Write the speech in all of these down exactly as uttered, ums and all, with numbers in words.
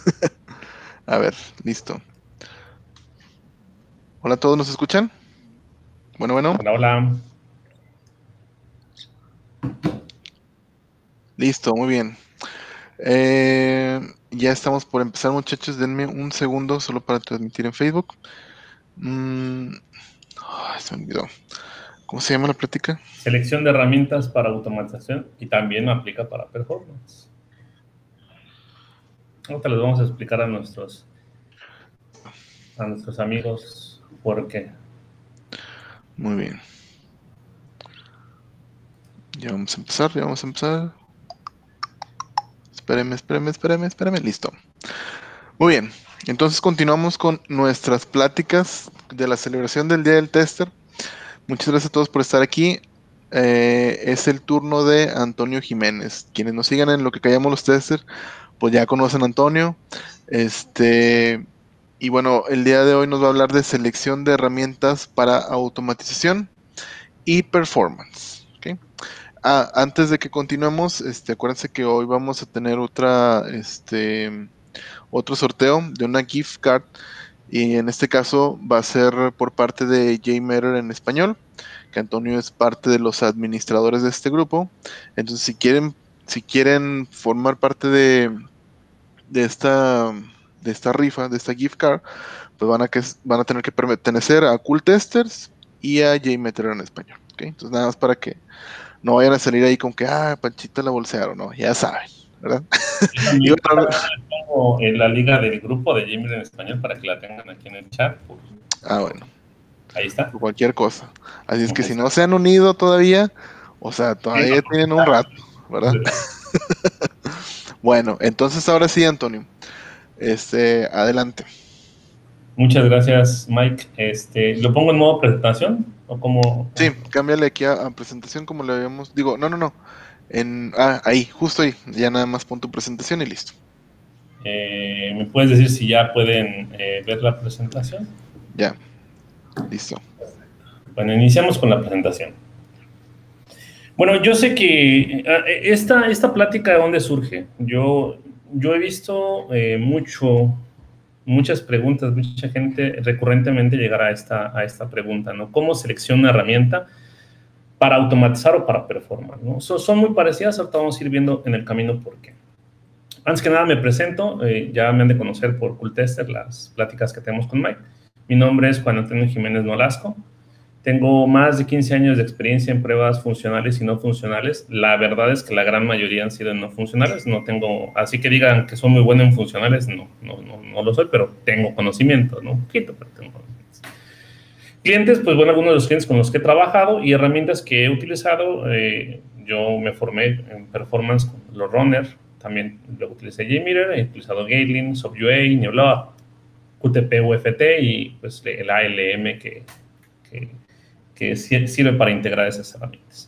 A ver, listo. Hola a todos, ¿nos escuchan? Bueno, bueno. Hola, hola. Listo, muy bien. Eh, ya estamos por empezar, muchachos. Denme un segundo solo para transmitir en Facebook. Mm, ay, se me olvidó. ¿Cómo se llama la plática? Selección de herramientas para automatización y también aplica para performance. Ahorita les vamos a explicar a nuestros, a nuestros amigos por qué. Muy bien. Ya vamos a empezar, ya vamos a empezar. Espéreme, espéreme, espéreme, espéreme. Listo. Muy bien. Entonces continuamos con nuestras pláticas de la celebración del Día del Tester. Muchas gracias a todos por estar aquí. Eh, es el turno de Antonio Jiménez. Quienes nos sigan en lo que callamos los testers, pues ya conocen a Antonio. Este, y bueno, el día de hoy nos va a hablar de selección de herramientas para automatización y performance. ¿Ok? Ah, antes de que continuemos, este, acuérdense que hoy vamos a tener otra, este, otro sorteo de una gift card. Y en este caso va a ser por parte de JMeter en español, que Antonio es parte de los administradores de este grupo. Entonces, si quieren, si quieren formar parte de, de esta, de esta rifa, de esta gift card, pues van a, que, van a tener que pertenecer a Cool Testers y a JMeter en español. ¿Okay? Entonces, nada más para que no vayan a salir ahí con que, ah, Panchito la bolsearon, no, ya saben, ¿verdad? Yo y también, yo bueno, también les pongo en la liga del grupo de Jimmy en español para que la tengan aquí en el chat. Pues, ah, bueno, ahí está. por cualquier cosa. Así es que Ahí si está. no se han unido todavía, o sea, Sí, no, todavía tienen un rato, ¿verdad? Bueno, entonces ahora sí, Antonio, este, adelante. muchas gracias, Mike. Este, ¿lo pongo en modo presentación o como? Sí, cámbiale aquí a, a presentación como le habíamos, digo, no, no, no, en, ah, ahí, justo ahí, ya nada más pon tu presentación y listo. Eh, ¿Me puedes decir si ya pueden eh, ver la presentación? Ya, listo. Bueno, iniciamos con la presentación. Bueno, yo sé que eh, esta, esta plática de dónde surge. Yo, yo he visto eh, mucho, muchas preguntas, mucha gente recurrentemente llegar a esta, a esta pregunta, ¿no? ¿Cómo selecciona una herramienta para automatizar o para performar, ¿no? So, son muy parecidas, ahorita vamos a ir viendo en el camino por qué. Antes que nada me presento, eh, ya me han de conocer por Cool Tester, las pláticas que tenemos con Mike. Mi nombre es Juan Antonio Jiménez Nolasco. Tengo más de quince años de experiencia en pruebas funcionales y no funcionales. La verdad es que la gran mayoría han sido en no funcionales. No tengo, así que digan que soy muy bueno en funcionales, no, no, no, no lo soy, pero tengo conocimiento, ¿no? Un poquito, pero tengo conocimientos. Clientes, pues bueno, algunos de los clientes con los que he trabajado y herramientas que he utilizado. Eh, yo me formé en performance con los Runner, también luego utilicé JMeter, he utilizado Gatling, SoftUA, Neola, Q T P, U F T y pues el A L M que, que que sirve para integrar esas herramientas.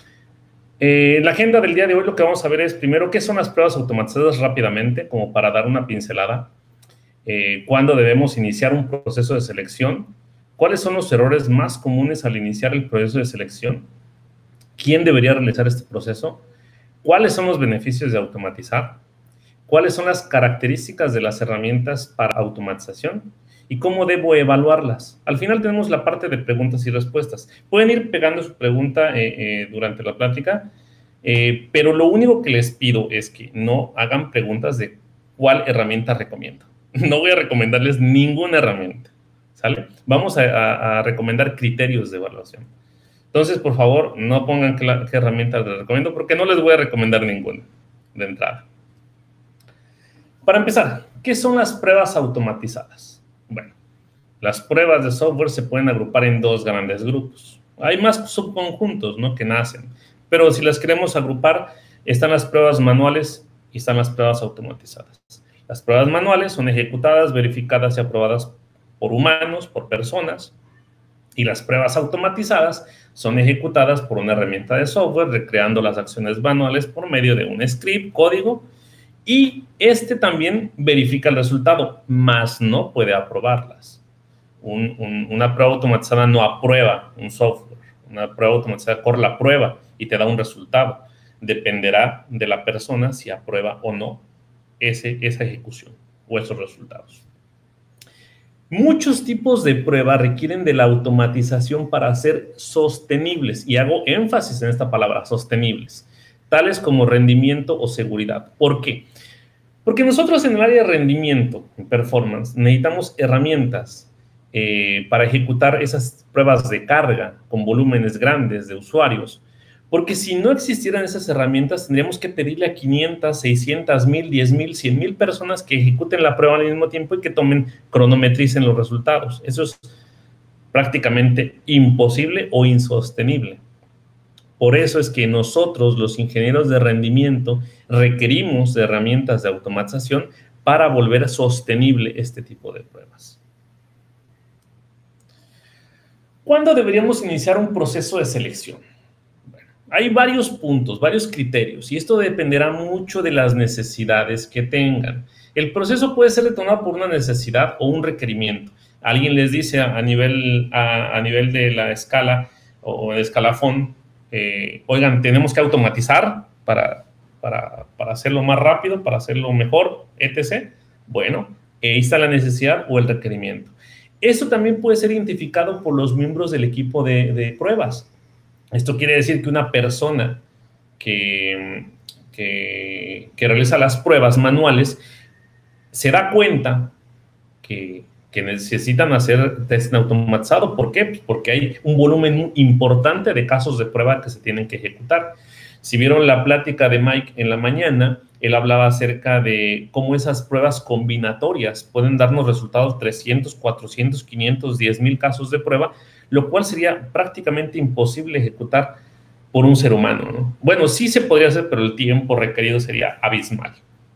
Eh, la agenda del día de hoy lo que vamos a ver es primero qué son las pruebas automatizadas rápidamente, como para dar una pincelada, eh, cuándo debemos iniciar un proceso de selección, cuáles son los errores más comunes al iniciar el proceso de selección, quién debería realizar este proceso, cuáles son los beneficios de automatizar, cuáles son las características de las herramientas para automatización y cómo debo evaluarlas. Al final tenemos la parte de preguntas y respuestas. Pueden ir pegando su pregunta eh, eh, durante la plática, eh, pero lo único que les pido es que no hagan preguntas de cuál herramienta recomiendo. No voy a recomendarles ninguna herramienta, ¿sale? Vamos a, a, a recomendar criterios de evaluación. Entonces, por favor, no pongan qué, la, qué herramienta les recomiendo porque no les voy a recomendar ninguna de entrada. Para empezar, ¿qué son las pruebas automatizadas? Bueno, las pruebas de software se pueden agrupar en dos grandes grupos. Hay más subconjuntos, ¿no?, que nacen, pero si las queremos agrupar, están las pruebas manuales y están las pruebas automatizadas. Las pruebas manuales son ejecutadas, verificadas y aprobadas por humanos, por personas, y las pruebas automatizadas son ejecutadas por una herramienta de software, recreando las acciones manuales por medio de un script, código, y este también verifica el resultado, mas no puede aprobarlas. Un, un, una prueba automatizada no aprueba un software. Una prueba automatizada corre la prueba y te da un resultado. Dependerá de la persona si aprueba o no ese, esa ejecución. esos resultados. Muchos tipos de prueba requieren de la automatización para ser sostenibles, y hago énfasis en esta palabra, sostenibles, tales como rendimiento o seguridad. ¿Por qué? Porque nosotros en el área de rendimiento, performance, necesitamos herramientas eh, para ejecutar esas pruebas de carga con volúmenes grandes de usuarios, porque si no existieran esas herramientas, tendríamos que pedirle a quinientas, seiscientas, mil, diez mil, cien mil personas que ejecuten la prueba al mismo tiempo y que tomen, cronometricen los resultados. Eso es prácticamente imposible o insostenible. Por eso es que nosotros, los ingenieros de rendimiento, requerimos de herramientas de automatización para volver sostenible este tipo de pruebas. ¿Cuándo deberíamos iniciar un proceso de selección? Hay varios puntos, varios criterios, y esto dependerá mucho de las necesidades que tengan. El proceso puede ser detonado por una necesidad o un requerimiento. Alguien les dice a, a, nivel, a, a nivel de la escala o el escalafón, eh, oigan, tenemos que automatizar para, para, para hacerlo más rápido, para hacerlo mejor, etcétera. Bueno, ahí está la necesidad o el requerimiento. Eso también puede ser identificado por los miembros del equipo de, de pruebas. Esto quiere decir que una persona que, que, que realiza las pruebas manuales se da cuenta que, que necesitan hacer test automatizado. ¿Por qué? Pues porque hay un volumen importante de casos de prueba que se tienen que ejecutar. Si vieron la plática de Mike en la mañana, él hablaba acerca de cómo esas pruebas combinatorias pueden darnos resultados trescientos, cuatrocientos, quinientos, diez mil casos de prueba, lo cual sería prácticamente imposible ejecutar por un ser humano, ¿no? Bueno, sí se podría hacer, pero el tiempo requerido sería abismal.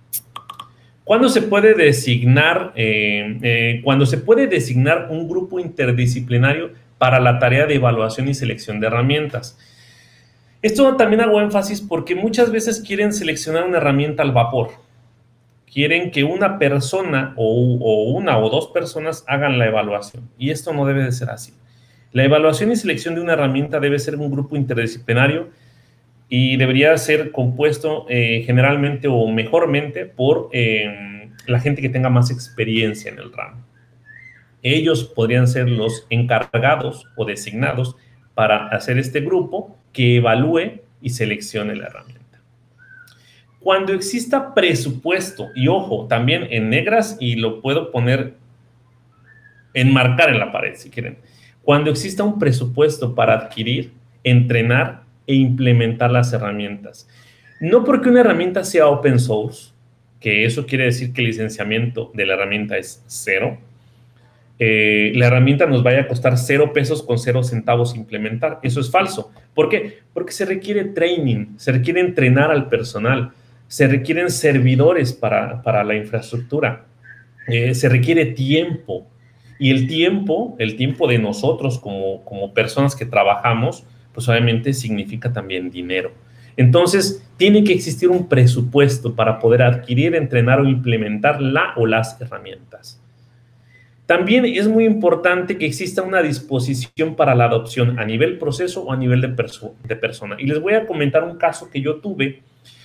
¿Cuándo se puede designar, eh, eh, cuando se puede designar un grupo interdisciplinario para la tarea de evaluación y selección de herramientas? Esto también hago énfasis porque muchas veces quieren seleccionar una herramienta al vapor. Quieren que una persona o, o una o dos personas hagan la evaluación, y esto no debe de ser así. La evaluación y selección de una herramienta debe ser un grupo interdisciplinario y debería ser compuesto eh, generalmente o mejormente por eh, la gente que tenga más experiencia en el ramo. Ellos podrían ser los encargados o designados para hacer este grupo que evalúe y seleccione la herramienta. Cuando exista presupuesto, y ojo, también en negras, y lo puedo poner, enmarcar en la pared si quieren, cuando exista un presupuesto para adquirir, entrenar e implementar las herramientas. No porque una herramienta sea open source, que eso quiere decir que el licenciamiento de la herramienta es cero, eh, la herramienta nos vaya a costar cero pesos con cero centavos implementar. Eso es falso. ¿Por qué? Porque se requiere training, se requiere entrenar al personal, se requieren servidores para, para la infraestructura, eh, se requiere tiempo. Y el tiempo, el tiempo de nosotros como, como personas que trabajamos, pues obviamente significa también dinero. Entonces, tiene que existir un presupuesto para poder adquirir, entrenar o implementar la o las herramientas. También es muy importante que exista una disposición para la adopción a nivel proceso o a nivel de, perso de persona. Y les voy a comentar un caso que yo tuve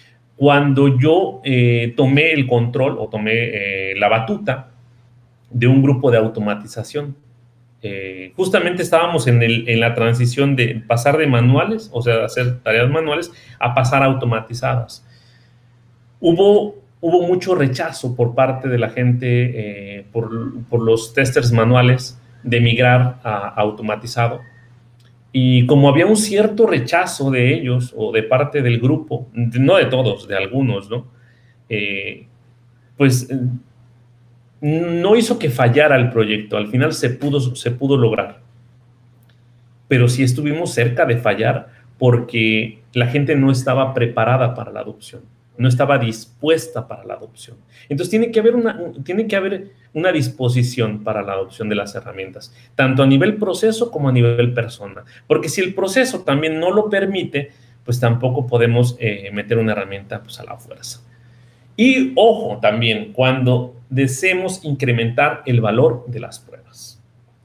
cuando yo eh, tomé el control o tomé eh, la batuta de un grupo de automatización. Eh, justamente estábamos en, el, en la transición de pasar de manuales, o sea, hacer tareas manuales, a pasar a automatizadas. Hubo, hubo mucho rechazo por parte de la gente, eh, por, por los testers manuales, de migrar a, a automatizado. Y como había un cierto rechazo de ellos, o de parte del grupo, no de todos, de algunos, ¿no? Eh, pues... no hizo que fallara el proyecto, al final se pudo, se pudo lograr. Pero sí estuvimos cerca de fallar porque la gente no estaba preparada para la adopción, no estaba dispuesta para la adopción. Entonces tiene que haber una, tiene que haber una disposición para la adopción de las herramientas, tanto a nivel proceso como a nivel persona. Porque si el proceso también no lo permite, pues tampoco podemos eh, meter una herramienta pues, a la fuerza. Y ojo también, cuando deseemos incrementar el valor de las pruebas.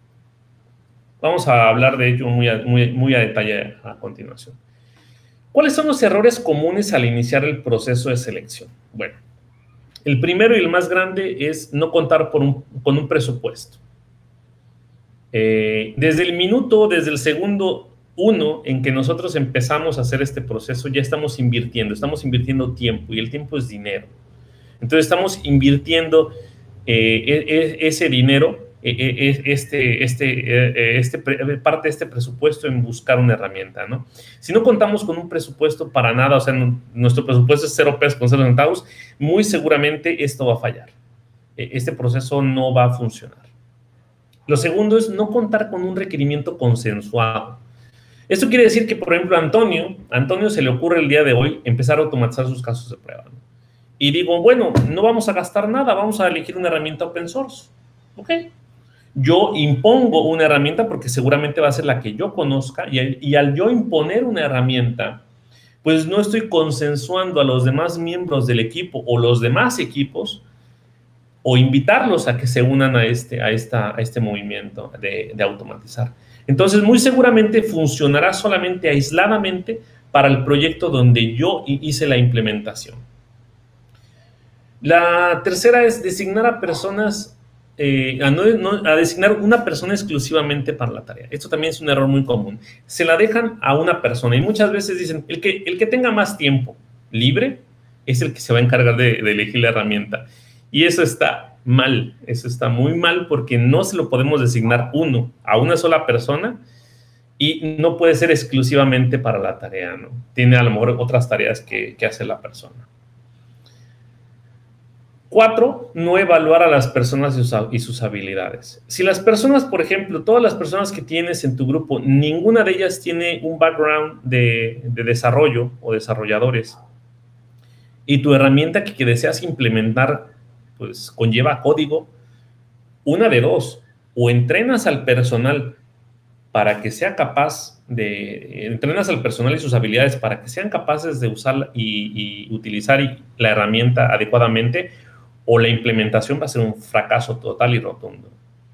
Vamos a hablar de ello muy a, muy, muy a detalle a continuación. ¿Cuáles son los errores comunes al iniciar el proceso de selección? Bueno, El primero y el más grande es no contar por un, con un presupuesto. Eh, desde el minuto, desde el segundo uno en que nosotros empezamos a hacer este proceso, ya estamos invirtiendo, estamos invirtiendo tiempo, y el tiempo es dinero. Entonces estamos invirtiendo eh, e, e, ese dinero, eh, este, este, eh, este, parte de este presupuesto en buscar una herramienta, ¿no? Si no contamos con un presupuesto para nada, o sea, no, nuestro presupuesto es cero pesos con cero centavos, muy seguramente esto va a fallar. Este proceso no va a funcionar. Lo segundo es no contar con un requerimiento consensuado. Esto quiere decir que, por ejemplo, a Antonio, a Antonio se le ocurre el día de hoy empezar a automatizar sus casos de prueba, ¿no? Y digo, bueno, no vamos a gastar nada, vamos a elegir una herramienta open source. ¿Ok? Yo impongo una herramienta porque seguramente va a ser la que yo conozca, y, y al yo imponer una herramienta, pues no estoy consensuando a los demás miembros del equipo o los demás equipos, o invitarlos a que se unan a este, a esta, a este movimiento de, de automatizar. Entonces, muy seguramente funcionará solamente aisladamente para el proyecto donde yo hice la implementación. La tercera es designar a personas, eh, a, no, no, a designar una persona exclusivamente para la tarea. Esto también es un error muy común. Se la dejan a una persona y muchas veces dicen, el que, el que tenga más tiempo libre es el que se va a encargar de, de elegir la herramienta. Y eso está mal, eso está muy mal, porque no se lo podemos designar uno a una sola persona y no puede ser exclusivamente para la tarea, ¿no? Tiene a lo mejor otras tareas que, que hace la persona. Cuatro, no evaluar a las personas y sus, y sus habilidades. Si las personas, por ejemplo, todas las personas que tienes en tu grupo, ninguna de ellas tiene un background de, de desarrollo o desarrolladores, y tu herramienta que, que deseas implementar pues conlleva código, una de dos: o entrenas al personal para que sea capaz de, entrenas al personal y sus habilidades para que sean capaces de usar y, y utilizar la herramienta adecuadamente, o la implementación va a ser un fracaso total y rotundo.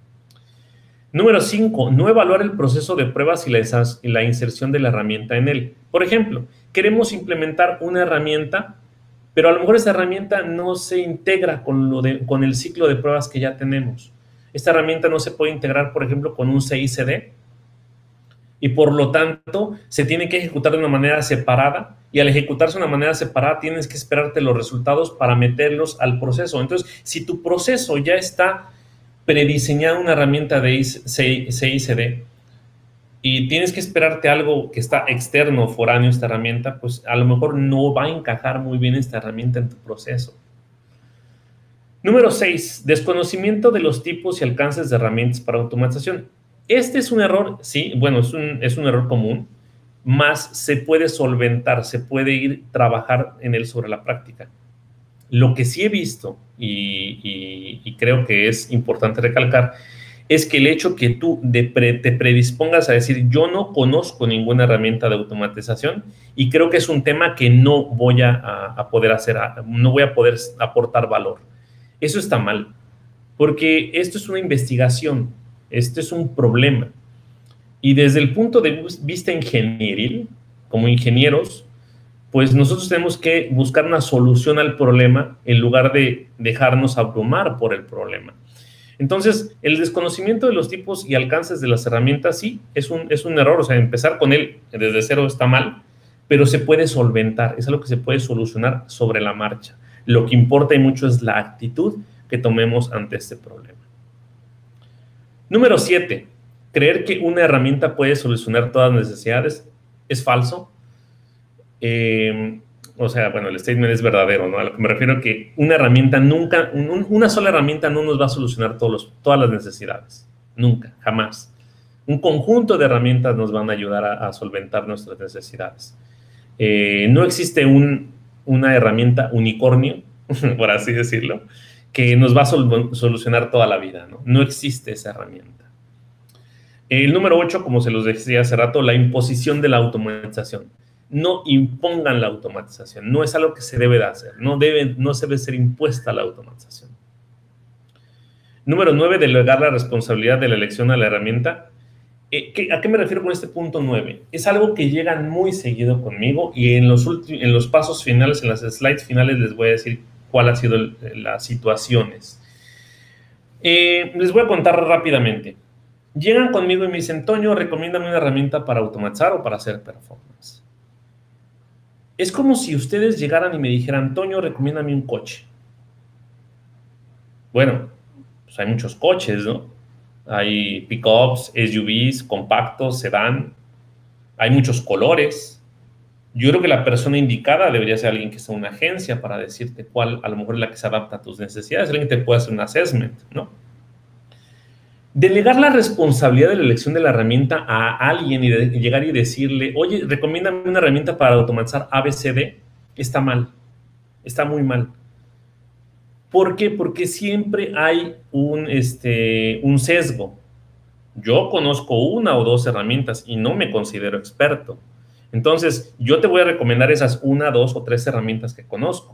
Número cinco, no evaluar el proceso de pruebas y la, y la inserción de la herramienta en él. Por ejemplo, queremos implementar una herramienta, pero a lo mejor esa herramienta no se integra con, lo de, con el ciclo de pruebas que ya tenemos. Esta herramienta no se puede integrar, por ejemplo, con un C I C D, y por lo tanto se tiene que ejecutar de una manera separada, y al ejecutarse de una manera separada tienes que esperarte los resultados para meterlos al proceso. Entonces, si tu proceso ya está prediseñado una herramienta de C I C D, y tienes que esperarte algo que está externo, foráneo a esta herramienta, pues a lo mejor no va a encajar muy bien esta herramienta en tu proceso. Número seis, desconocimiento de los tipos y alcances de herramientas para automatización. Este es un error, sí, bueno, es un, es un error común, más se puede solventar, se puede ir a trabajar en él sobre la práctica. Lo que sí he visto, y, y, y creo que es importante recalcar, es que el hecho que tú de pre, te predispongas a decir, yo no conozco ninguna herramienta de automatización y creo que es un tema que no voy a, a poder hacer, no voy a poder aportar valor. Eso está mal, porque esto es una investigación, esto es un problema. Y desde el punto de vista ingenieril, como ingenieros, pues nosotros tenemos que buscar una solución al problema en lugar de dejarnos abrumar por el problema. Entonces, el desconocimiento de los tipos y alcances de las herramientas sí es un, es un error. O sea, empezar con él desde cero está mal, pero se puede solventar. Es algo que se puede solucionar sobre la marcha. Lo que importa y mucho es la actitud que tomemos ante este problema. Número siete. Creer que una herramienta puede solucionar todas las necesidades es falso. Eh, o sea, bueno, el statement es verdadero, ¿no? A lo que me refiero a que una herramienta nunca, un, una sola herramienta no nos va a solucionar todos los, todas las necesidades. Nunca, jamás. Un conjunto de herramientas nos van a ayudar a, a solventar nuestras necesidades. Eh, no existe un, una herramienta unicornio, por así decirlo, que nos va a sol, solucionar toda la vida, ¿no? No existe esa herramienta. El número ocho, como se los decía hace rato, la imposición de la automatización. No impongan la automatización, no es algo que se debe de hacer, no debe, no se debe ser impuesta la automatización. Número nueve, delegar la responsabilidad de la elección a la herramienta. Eh, ¿qué, ¿A qué me refiero con este punto nueve? Es algo que llegan muy seguido conmigo y en los, en los pasos finales, en las slides finales les voy a decir cuál ha sido el, las situaciones. Eh, les voy a contar rápidamente. Llegan conmigo y me dicen, Toño, recomiéndame una herramienta para automatizar o para hacer performance. Es como si ustedes llegaran y me dijeran, Toño, recomiéndame un coche. Bueno, pues hay muchos coches, ¿no? Hay pickups, S U Vs, compactos, sedán. Hay muchos colores. Yo creo que la persona indicada debería ser alguien que sea una agencia para decirte cuál a lo mejor es la que se adapta a tus necesidades. Alguien que te pueda hacer un assessment, ¿no? Delegar la responsabilidad de la elección de la herramienta a alguien y, de, y llegar y decirle, oye, recomiéndame una herramienta para automatizar A B C D, está mal, está muy mal. ¿Por qué? Porque siempre hay un, este, un sesgo. Yo conozco una o dos herramientas y no me considero experto. Entonces, yo te voy a recomendar esas una, dos o tres herramientas que conozco.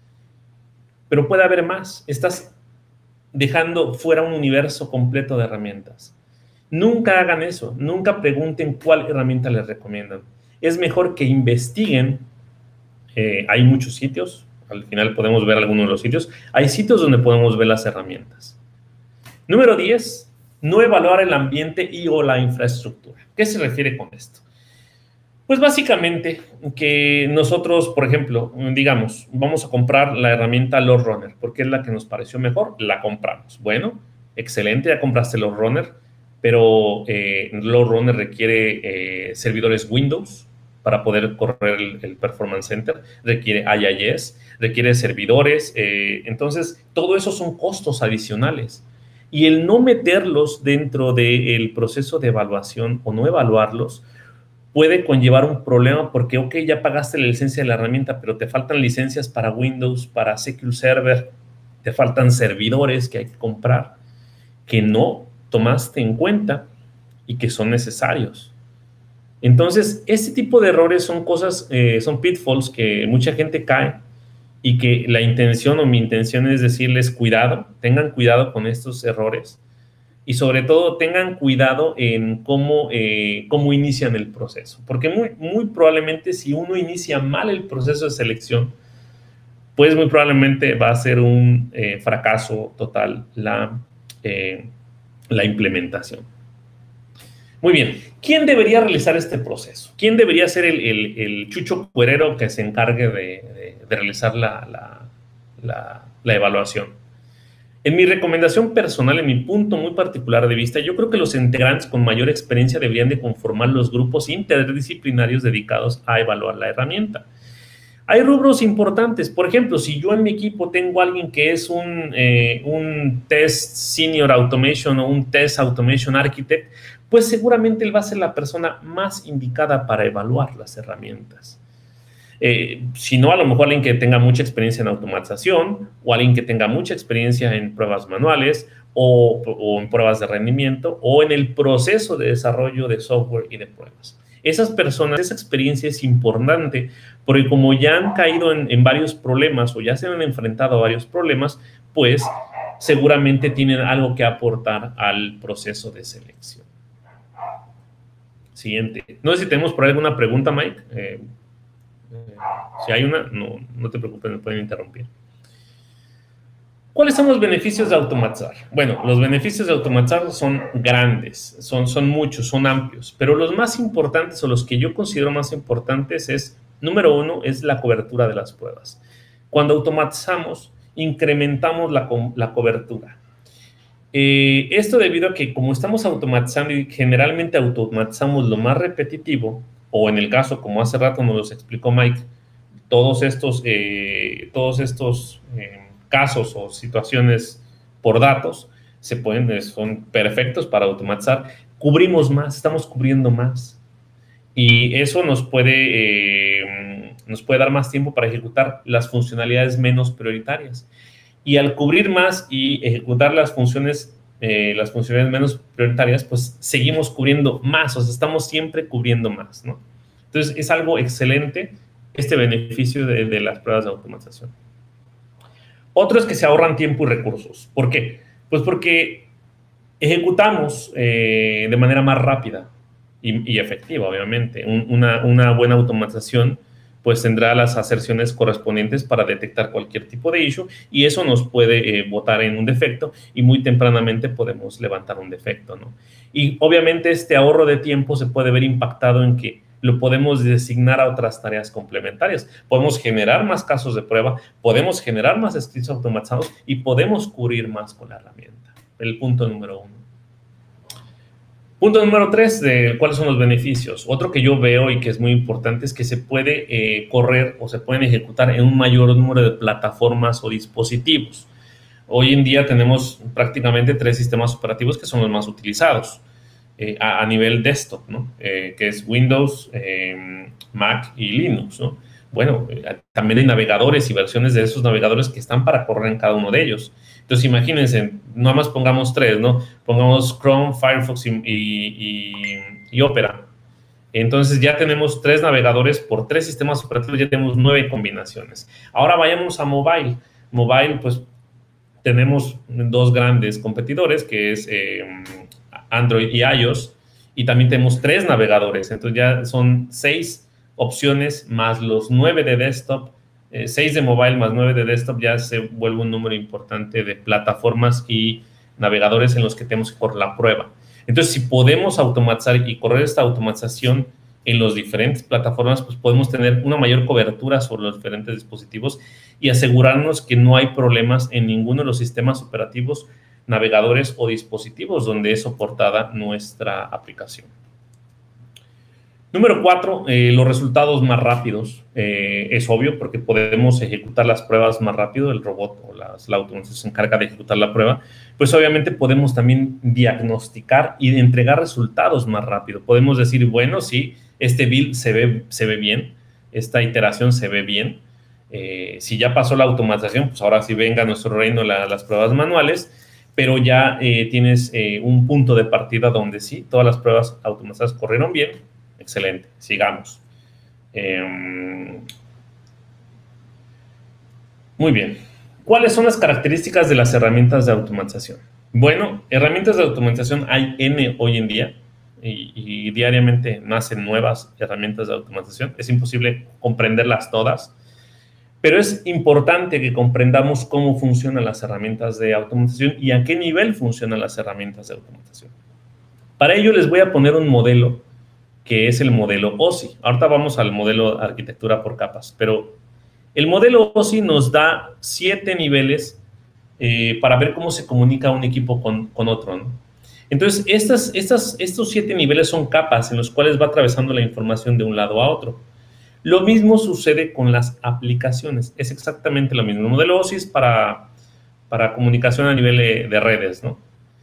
Pero puede haber más. Estás dejando fuera un universo completo de herramientas. Nunca hagan eso. Nunca pregunten cuál herramienta les recomiendan. Es mejor que investiguen. Eh, hay muchos sitios. Al final podemos ver algunos de los sitios. Hay sitios donde podemos ver las herramientas. Número diez. No evaluar el ambiente y o la infraestructura. ¿Qué se refiere con esto? Pues básicamente que nosotros, por ejemplo, digamos, vamos a comprar la herramienta LoadRunner porque es la que nos pareció mejor, la compramos. Bueno, excelente, ya compraste LoadRunner, pero eh, LoadRunner requiere eh, servidores Windows para poder correr el, el Performance Center, requiere I I S, requiere servidores, eh, entonces todo eso son costos adicionales. Y el no meterlos dentro del proceso de evaluación o no evaluarlos puede conllevar un problema porque, ok, ya pagaste la licencia de la herramienta, pero te faltan licencias para Windows, para S Q L Server, te faltan servidores que hay que comprar, que no tomaste en cuenta y que son necesarios. Entonces, este tipo de errores son cosas, eh, son pitfalls que mucha gente cae y que la intención o mi intención es decirles cuidado, tengan cuidado con estos errores. Y sobre todo tengan cuidado en cómo, eh, cómo inician el proceso. Porque muy, muy probablemente si uno inicia mal el proceso de selección, pues muy probablemente va a ser un eh, fracaso total la, eh, la implementación. Muy bien, ¿quién debería realizar este proceso? ¿Quién debería ser el, el, el chucho cuerero que se encargue de, de, de realizar la, la, la, la evaluación? En mi recomendación personal, en mi punto muy particular de vista, yo creo que los integrantes con mayor experiencia deberían de conformar los grupos interdisciplinarios dedicados a evaluar la herramienta. Hay rubros importantes. Por ejemplo, si yo en mi equipo tengo a alguien que es un, eh, un Test Senior Automation o un Test Automation Architect, pues seguramente él va a ser la persona más indicada para evaluar las herramientas. Eh, si no, a lo mejor alguien que tenga mucha experiencia en automatización o alguien que tenga mucha experiencia en pruebas manuales o, o en pruebas de rendimiento o en el proceso de desarrollo de software y de pruebas. Esas personas, esa experiencia es importante porque como ya han caído en, en varios problemas o ya se han enfrentado a varios problemas, pues seguramente tienen algo que aportar al proceso de selección. Siguiente. No sé si tenemos por ahí alguna pregunta, Mike. Eh, Si hay una, no, no te preocupes, me pueden interrumpir. ¿Cuáles son los beneficios de automatizar? Bueno, los beneficios de automatizar son grandes, son, son muchos, son amplios, pero los más importantes o los que yo considero más importantes es, número uno, es la cobertura de las pruebas. Cuando automatizamos, incrementamos la, la cobertura. Eh, esto debido a que como estamos automatizando y generalmente automatizamos lo más repetitivo, o en el caso, como hace rato nos los explicó Mike, todos estos, eh, todos estos eh, casos o situaciones por datos se pueden, son perfectos para automatizar. Cubrimos más, estamos cubriendo más. Y eso nos puede, eh, nos puede dar más tiempo para ejecutar las funcionalidades menos prioritarias. Y al cubrir más y ejecutar las funciones, eh, las funcionalidades menos prioritarias, pues seguimos cubriendo más, o sea, estamos siempre cubriendo más, ¿no? Entonces, es algo excelente este beneficio de, de las pruebas de automatización. Otro es que se ahorran tiempo y recursos. ¿Por qué? Pues porque ejecutamos eh, de manera más rápida y, y efectiva, obviamente. Un, una, una buena automatización pues tendrá las aserciones correspondientes para detectar cualquier tipo de issue, y eso nos puede eh, botar en un defecto, y muy tempranamente podemos levantar un defecto, ¿no? Y obviamente este ahorro de tiempo se puede ver impactado en que lo podemos designar a otras tareas complementarias. Podemos generar más casos de prueba, podemos generar más scripts automatizados y podemos cubrir más con la herramienta. El punto número uno. Punto número tres, de cuáles son los beneficios. Otro que yo veo y que es muy importante es que se puede eh, correr o se pueden ejecutar en un mayor número de plataformas o dispositivos. Hoy en día tenemos prácticamente tres sistemas operativos que son los más utilizados eh, a, a nivel desktop, ¿no? Eh, que es Windows, eh, Mac y Linux, ¿no? Bueno, eh, también hay navegadores y versiones de esos navegadores que están para correr en cada uno de ellos. Entonces, imagínense, nada más pongamos tres, ¿no? Pongamos Chrome, Firefox y, y, y Opera. Entonces, ya tenemos tres navegadores por tres sistemas operativos, ya tenemos nueve combinaciones. Ahora vayamos a mobile. Mobile, pues, tenemos dos grandes competidores, que es eh, Android y iOS, y también tenemos tres navegadores. Entonces, ya son seis opciones más los nueve de desktop. seis de mobile más nueve de desktop, ya se vuelve un número importante de plataformas y navegadores en los que tenemos que correr la prueba. Entonces, si podemos automatizar y correr esta automatización en las diferentes plataformas, pues podemos tener una mayor cobertura sobre los diferentes dispositivos y asegurarnos que no hay problemas en ninguno de los sistemas operativos, navegadores o dispositivos donde es soportada nuestra aplicación. Número cuatro, eh, los resultados más rápidos. Eh, es obvio porque podemos ejecutar las pruebas más rápido, el robot o las, la automatización se encarga de ejecutar la prueba, pues obviamente podemos también diagnosticar y entregar resultados más rápido. Podemos decir, bueno, sí, este build se ve, se ve bien, esta iteración se ve bien. Eh, si ya pasó la automatización, pues ahora sí venga a nuestro reino la, las pruebas manuales, pero ya eh, tienes eh, un punto de partida donde sí, todas las pruebas automatizadas corrieron bien. Excelente, sigamos. Eh, muy bien. ¿Cuáles son las características de las herramientas de automatización? Bueno, herramientas de automatización hay N hoy en día y, y diariamente nacen nuevas herramientas de automatización. Es imposible comprenderlas todas, pero es importante que comprendamos cómo funcionan las herramientas de automatización y a qué nivel funcionan las herramientas de automatización. Para ello les voy a poner un modelo que es el modelo O S I. Ahorita vamos al modelo de arquitectura por capas, pero el modelo O S I nos da siete niveles eh, para ver cómo se comunica un equipo con, con otro, ¿no? Entonces, estas, estas, estos siete niveles son capas en los cuales va atravesando la información de un lado a otro. Lo mismo sucede con las aplicaciones. Es exactamente lo mismo. El modelo O S I es para, para comunicación a nivel de, de redes, ¿no?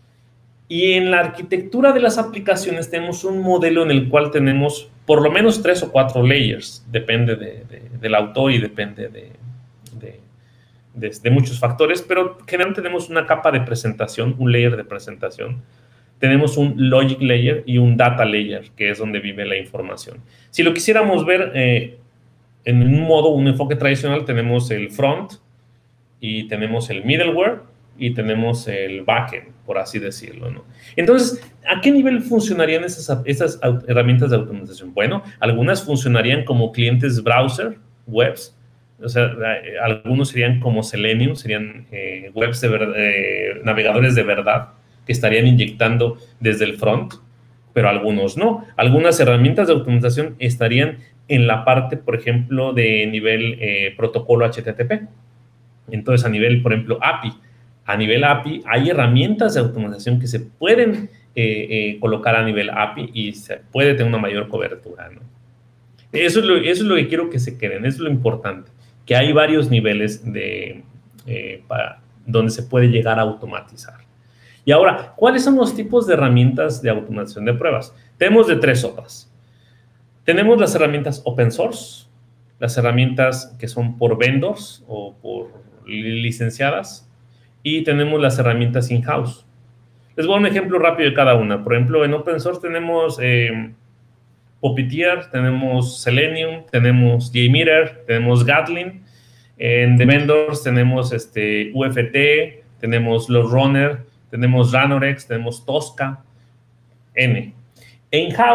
Y en la arquitectura de las aplicaciones tenemos un modelo en el cual tenemos por lo menos tres o cuatro layers, depende de, de, del autor y depende de, de, de, de muchos factores, pero generalmente tenemos una capa de presentación, un layer de presentación, tenemos un logic layer y un data layer, que es donde vive la información. Si lo quisiéramos ver eh, en un modo, un enfoque tradicional, tenemos el front y tenemos el middleware, y tenemos el backend, por así decirlo, ¿no? Entonces, ¿a qué nivel funcionarían esas, esas herramientas de automatización? Bueno, algunas funcionarían como clientes browser, webs, o sea, algunos serían como Selenium, serían eh, webs de verdad, eh, navegadores de verdad, que estarían inyectando desde el front, pero algunos no. Algunas herramientas de automatización estarían en la parte, por ejemplo, de nivel eh, protocolo H T T P. Entonces, a nivel, por ejemplo, A P I, a nivel A P I, hay herramientas de automatización que se pueden eh, eh, colocar a nivel A P I y se puede tener una mayor cobertura, ¿no? Eso es, lo, eso es lo que quiero que se queden, eso es lo importante, que hay varios niveles de, eh, para, donde se puede llegar a automatizar. Y ahora, ¿cuáles son los tipos de herramientas de automatización de pruebas? Tenemos de tres sopas. Tenemos las herramientas open source, las herramientas que son por vendors o por licenciadas, y tenemos las herramientas in-house. Les voy a dar un ejemplo rápido de cada una. Por ejemplo, en open source tenemos eh, Puppeteer, tenemos Selenium, tenemos JMeter, tenemos Gatling. En The Vendors tenemos este, U F T, tenemos LoadRunner, tenemos Ranorex, tenemos Tosca, N. En in-house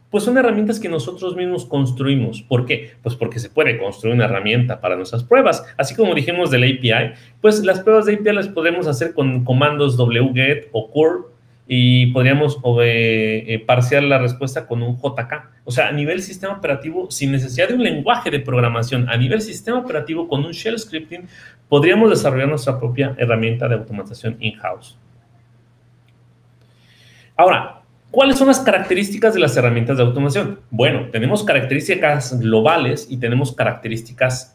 Pues son herramientas que nosotros mismos construimos. ¿Por qué? Pues porque se puede construir una herramienta para nuestras pruebas. Así como dijimos del A P I, pues las pruebas de A P I las podemos hacer con comandos wget o curl y podríamos eh, eh, parsear la respuesta con un J K. O sea, a nivel sistema operativo, sin necesidad de un lenguaje de programación, a nivel sistema operativo con un shell scripting, podríamos desarrollar nuestra propia herramienta de automatización in-house. Ahora, ¿cuáles son las características de las herramientas de automación? Bueno, tenemos características globales y tenemos características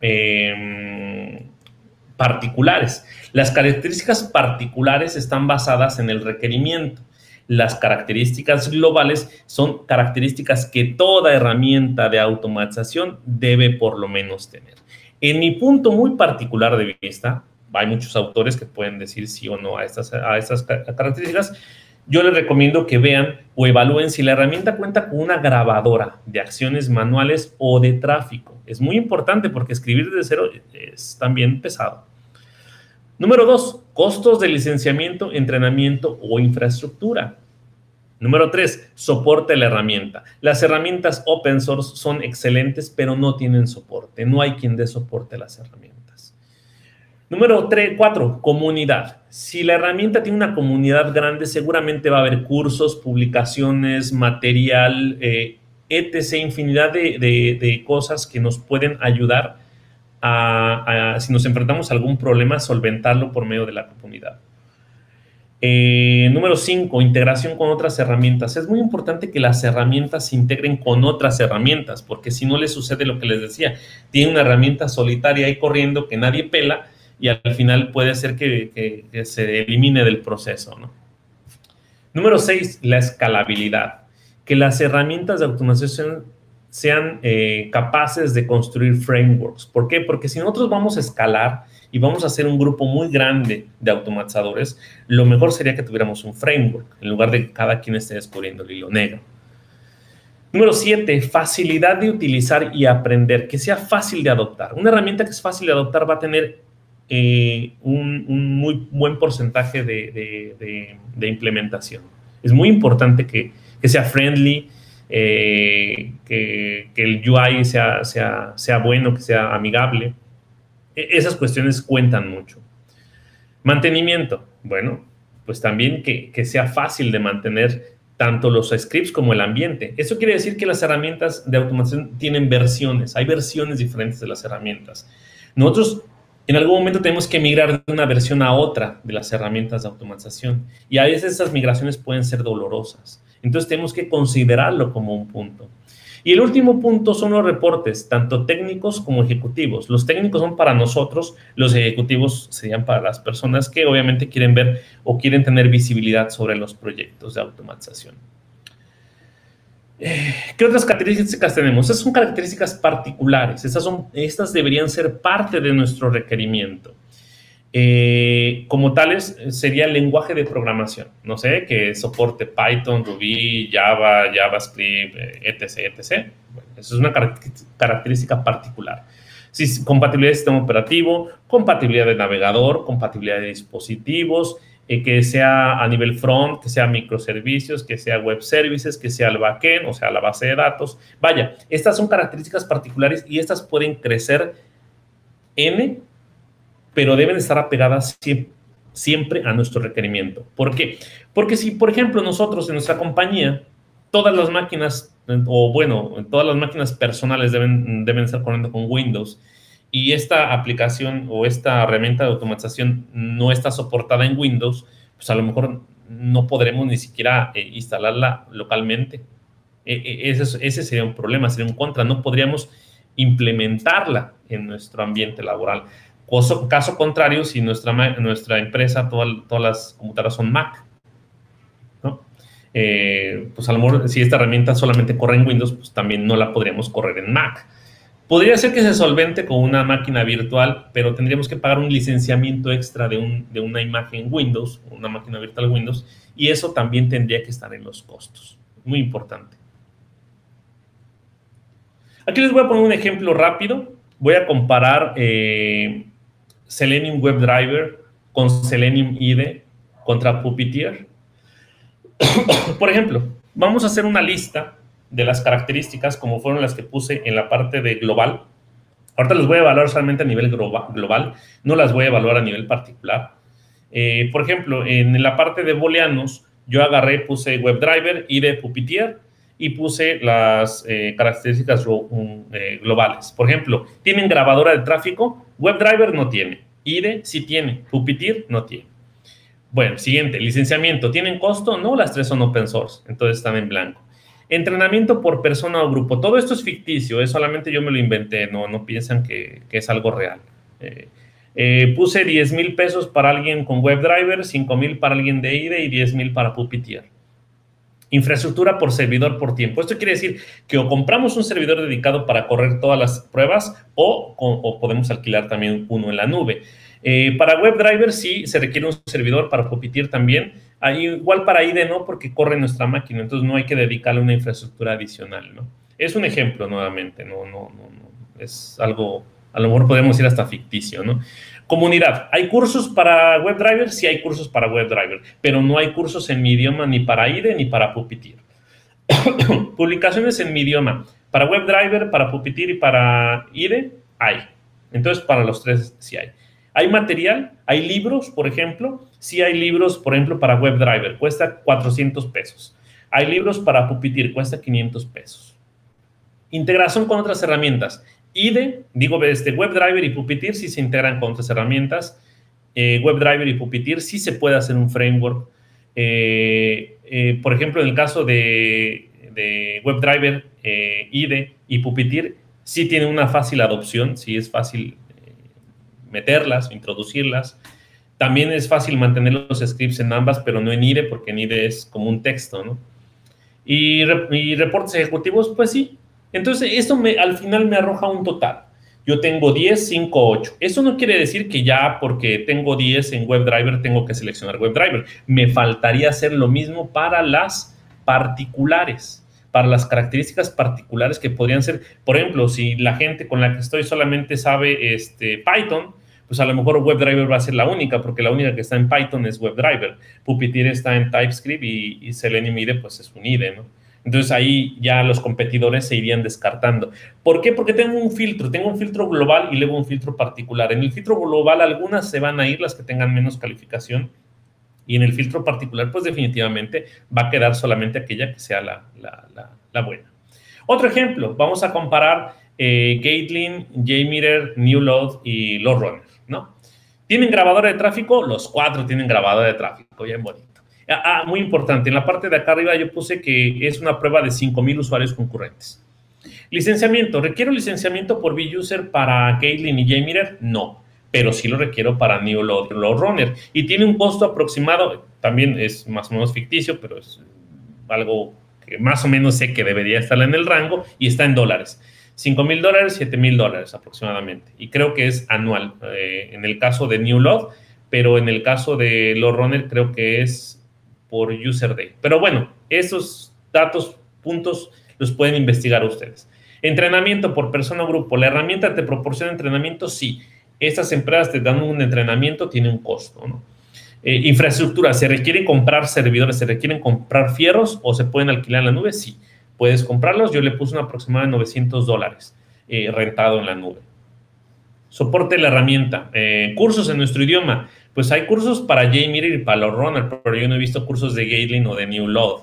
eh, particulares. Las características particulares están basadas en el requerimiento. Las características globales son características que toda herramienta de automatización debe por lo menos tener. En mi punto muy particular de vista, hay muchos autores que pueden decir sí o no a estas, a estas características. Yo les recomiendo que vean o evalúen si la herramienta cuenta con una grabadora de acciones manuales o de tráfico. Es muy importante porque escribir desde cero es también pesado. Número dos, costos de licenciamiento, entrenamiento o infraestructura. Número tres, soporte de la herramienta. Las herramientas open source son excelentes, pero no tienen soporte. No hay quien dé soporte a las herramientas. Número cuatro, comunidad. Si la herramienta tiene una comunidad grande, seguramente va a haber cursos, publicaciones, material, eh, etcétera, infinidad de, de, de cosas que nos pueden ayudar a, a, si nos enfrentamos a algún problema, solventarlo por medio de la comunidad. Eh, número cinco, integración con otras herramientas. Es muy importante que las herramientas se integren con otras herramientas, porque si no les sucede lo que les decía, tiene una herramienta solitaria ahí corriendo que nadie pela, y al final puede ser que, que, que se elimine del proceso, ¿no? Número seis, la escalabilidad. Que las herramientas de automatización sean eh, capaces de construir frameworks. ¿Por qué? Porque si nosotros vamos a escalar y vamos a hacer un grupo muy grande de automatizadores, lo mejor sería que tuviéramos un framework, en lugar de que cada quien esté descubriendo el hilo negro. Número siete, facilidad de utilizar y aprender. Que sea fácil de adoptar. Una herramienta que es fácil de adoptar va a tener Eh, un, un muy buen porcentaje de, de, de, de implementación. Es muy importante que, que sea friendly, eh, que, que el U I sea, sea, sea bueno, que sea amigable. E esas cuestiones cuentan mucho. Mantenimiento. Bueno, pues también que, que sea fácil de mantener tanto los scripts como el ambiente. Eso quiere decir que las herramientas de automatización tienen versiones. Hay versiones diferentes de las herramientas. Nosotros en algún momento tenemos que migrar de una versión a otra de las herramientas de automatización y a veces esas migraciones pueden ser dolorosas. Entonces tenemos que considerarlo como un punto. Y el último punto son los reportes, tanto técnicos como ejecutivos. Los técnicos son para nosotros, los ejecutivos serían para las personas que obviamente quieren ver o quieren tener visibilidad sobre los proyectos de automatización. ¿Qué otras características tenemos? Estas son características particulares. Estas, son, estas deberían ser parte de nuestro requerimiento. Eh, como tales, sería el lenguaje de programación. No sé, que soporte Python, Ruby, Java, JavaScript, etcétera, etcétera. Bueno, eso es una característica particular. Sí, compatibilidad de sistema operativo, compatibilidad de navegador, compatibilidad de dispositivos, Eh, que sea a nivel front, que sea microservicios, que sea web services, que sea el backend, o sea, la base de datos. Vaya, estas son características particulares y estas pueden crecer N, pero deben estar apegadas siempre a nuestro requerimiento. ¿Por qué? Porque si, por ejemplo, nosotros en nuestra compañía, todas las máquinas, o bueno, todas las máquinas personales deben, deben estar corriendo con Windows, y esta aplicación o esta herramienta de automatización no está soportada en Windows, pues a lo mejor no podremos ni siquiera eh, instalarla localmente. Eh, ese, ese sería un problema, sería un contra. No podríamos implementarla en nuestro ambiente laboral. Caso, caso contrario, si nuestra, nuestra empresa, toda, todas las computadoras son Mac, ¿no? Eh, pues a lo mejor si esta herramienta solamente corre en Windows, pues también no la podríamos correr en Mac. Podría ser que se solvente con una máquina virtual, pero tendríamos que pagar un licenciamiento extra de, un, de una imagen Windows, una máquina virtual Windows, y eso también tendría que estar en los costos. Muy importante. Aquí les voy a poner un ejemplo rápido. Voy a comparar eh, Selenium WebDriver con Selenium I D E contra Puppeteer. Por ejemplo, vamos a hacer una lista de las características, como fueron las que puse en la parte de global. Ahorita las voy a evaluar solamente a nivel global, no las voy a evaluar a nivel particular. Eh, por ejemplo, en la parte de booleanos, yo agarré, puse WebDriver, I D E, Puppeteer, y puse las eh, características um, eh, globales. Por ejemplo, ¿tienen grabadora de tráfico? WebDriver no tiene. I D E sí tiene. Puppeteer no tiene. Bueno, siguiente, licenciamiento. ¿Tienen costo? No, las tres son open source, entonces están en blanco. Entrenamiento por persona o grupo. Todo esto es ficticio, ¿eh? Solamente yo me lo inventé, no, no piensan que, que es algo real. Eh, eh, puse diez mil pesos para alguien con WebDriver, cinco mil para alguien de I D E y diez mil para Puppeteer. Infraestructura por servidor por tiempo. Esto quiere decir que o compramos un servidor dedicado para correr todas las pruebas o, o, o podemos alquilar también uno en la nube. Eh, para WebDriver sí se requiere un servidor, para Puppeteer también. Ahí, igual para I D E no, porque corre nuestra máquina, entonces no hay que dedicarle una infraestructura adicional, ¿no? Es un ejemplo nuevamente, no, no, no, no. Es algo, a lo mejor podemos ir hasta ficticio, ¿no? Comunidad. ¿Hay cursos para WebDriver? Sí hay cursos para WebDriver, pero no hay cursos en mi idioma ni para I D E ni para Puppeteer. Publicaciones en mi idioma. Para WebDriver, para Puppeteer y para I D E hay. Entonces, para los tres sí hay. ¿Hay material? ¿Hay libros, por ejemplo? Sí hay libros, por ejemplo, para WebDriver. Cuesta cuatrocientos pesos. Hay libros para Puppeteer. Cuesta quinientos pesos. Integración con otras herramientas. I D E, digo, este, WebDriver y Puppeteer sí se integran con otras herramientas. Eh, WebDriver y Puppeteer sí se puede hacer un framework. Eh, eh, por ejemplo, en el caso de, de WebDriver, eh, I D E y Puppeteer, sí tiene una fácil adopción, sí es fácil eh, meterlas, introducirlas. También es fácil mantener los scripts en ambas, pero no en I D E, porque en I D E es como un texto, ¿no? Y, y reportes ejecutivos, pues sí. Entonces, esto me, al final me arroja un total. Yo tengo diez, cinco, ocho. Eso no quiere decir que ya porque tengo diez en WebDriver tengo que seleccionar WebDriver. Me faltaría hacer lo mismo para las particulares, para las características particulares que podrían ser, por ejemplo, si la gente con la que estoy solamente sabe este, Python, pues a lo mejor WebDriver va a ser la única, porque la única que está en Python es WebDriver. Puppeteer está en TypeScript y, y Selenium I D E, pues es un I D E, ¿no? Entonces ahí ya los competidores se irían descartando. ¿Por qué? Porque tengo un filtro, tengo un filtro global y luego un filtro particular. En el filtro global algunas se van a ir, las que tengan menos calificación, y en el filtro particular pues definitivamente va a quedar solamente aquella que sea la, la, la, la buena. Otro ejemplo, vamos a comparar eh, Gatling, JMeter, NewLoad y LoadRunner, ¿no? ¿Tienen grabadora de tráfico? Los cuatro tienen grabadora de tráfico, ya en bonito. Ah, muy importante, en la parte de acá arriba yo puse que es una prueba de cinco mil usuarios concurrentes. Licenciamiento, ¿requiero licenciamiento por B-User para Gatling y JMeter? No, pero sí lo requiero para NewLoad y LoadRunner. Y tiene un costo aproximado, también es más o menos ficticio, pero es algo que más o menos sé que debería estar en el rango, y está en dólares. cinco mil dólares, siete mil dólares aproximadamente. Y creo que es anual eh, en el caso de NewLoad, pero en el caso de LoadRunner creo que es por user day. Pero bueno, esos datos, puntos, los pueden investigar ustedes. Entrenamiento por persona o grupo. ¿La herramienta te proporciona entrenamiento? Sí. Estas empresas te dan un entrenamiento, tiene un costo, ¿no? Eh, infraestructura. ¿Se requiere comprar servidores? ¿Se requieren comprar fierros o se pueden alquilar en la nube? Sí. Puedes comprarlos. Yo le puse un aproximado de novecientos dólares eh, rentado en la nube. Soporte de la herramienta. Eh, cursos en nuestro idioma. Pues hay cursos para JMeter y para LoadRunner, pero yo no he visto cursos de Gatling o de NewLoad.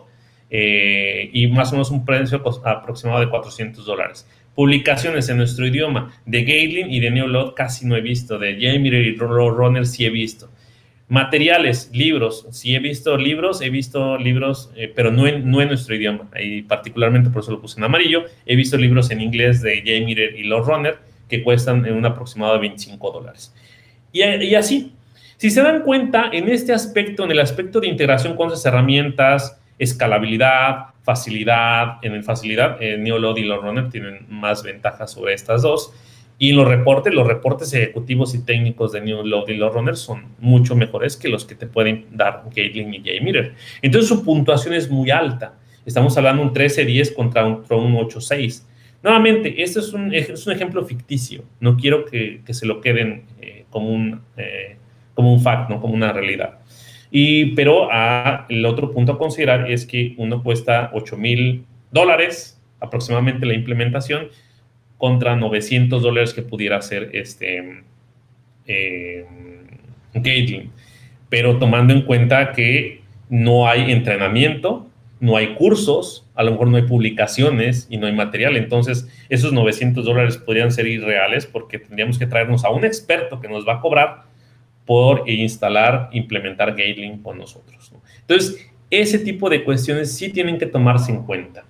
Eh, y más o menos un precio aproximado de cuatrocientos dólares. Publicaciones en nuestro idioma de Gatling y de NewLoad casi no he visto. De JMeter y LoadRunner sí he visto. Materiales, libros. Sí he visto libros, he visto libros, eh, pero no en, no en nuestro idioma. Y particularmente por eso lo puse en amarillo. He visto libros en inglés de JMeter y LoadRunner que cuestan en un aproximado de veinticinco dólares. Y, y así. Si se dan cuenta, en este aspecto, en el aspecto de integración con esas herramientas, escalabilidad, facilidad, en el facilidad, eh, NewLoad y LoadRunner tienen más ventajas sobre estas dos. Y en los reportes, los reportes ejecutivos y técnicos de NewLoad y LoadRunner son mucho mejores que los que te pueden dar Gatling y JMeter. Entonces su puntuación es muy alta. Estamos hablando de un trece diez contra un, un ocho seis. Nuevamente, este es un, es un ejemplo ficticio. No quiero que, que se lo queden eh, como un... Eh, como un fact, no como una realidad. Y, pero a, el otro punto a considerar es que uno cuesta ocho mil dólares aproximadamente la implementación contra novecientos dólares que pudiera ser este eh, Gatling. Pero tomando en cuenta que no hay entrenamiento, no hay cursos, a lo mejor no hay publicaciones y no hay material. Entonces, esos novecientos dólares podrían ser irreales porque tendríamos que traernos a un experto que nos va a cobrar por instalar, implementar Gatling con nosotros, ¿no? Entonces, ese tipo de cuestiones sí tienen que tomarse en cuenta.